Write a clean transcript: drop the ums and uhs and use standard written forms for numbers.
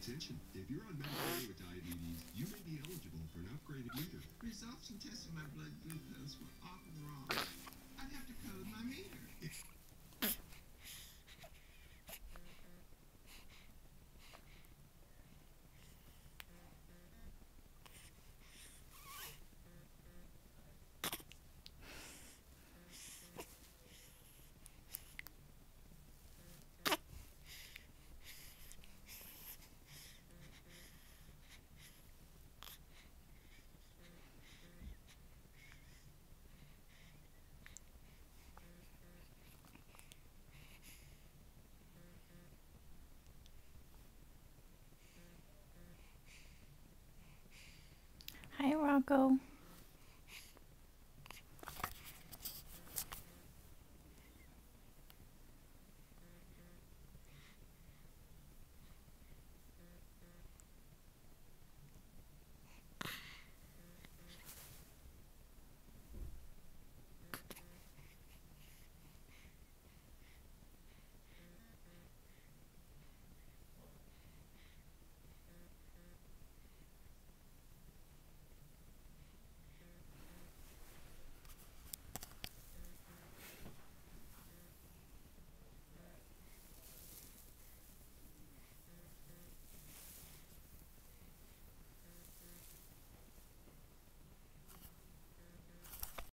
Attention, if you're on Medicare with diabetes, you may be eligible for an upgraded meter. Results from testing my blood glucose were often wrong. I'd have to code my meter. Hi, Rocco.